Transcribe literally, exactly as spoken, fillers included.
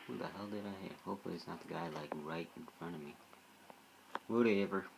Who the hell did I hit? Hopefully it's not the guy like right in front of me. Whatever.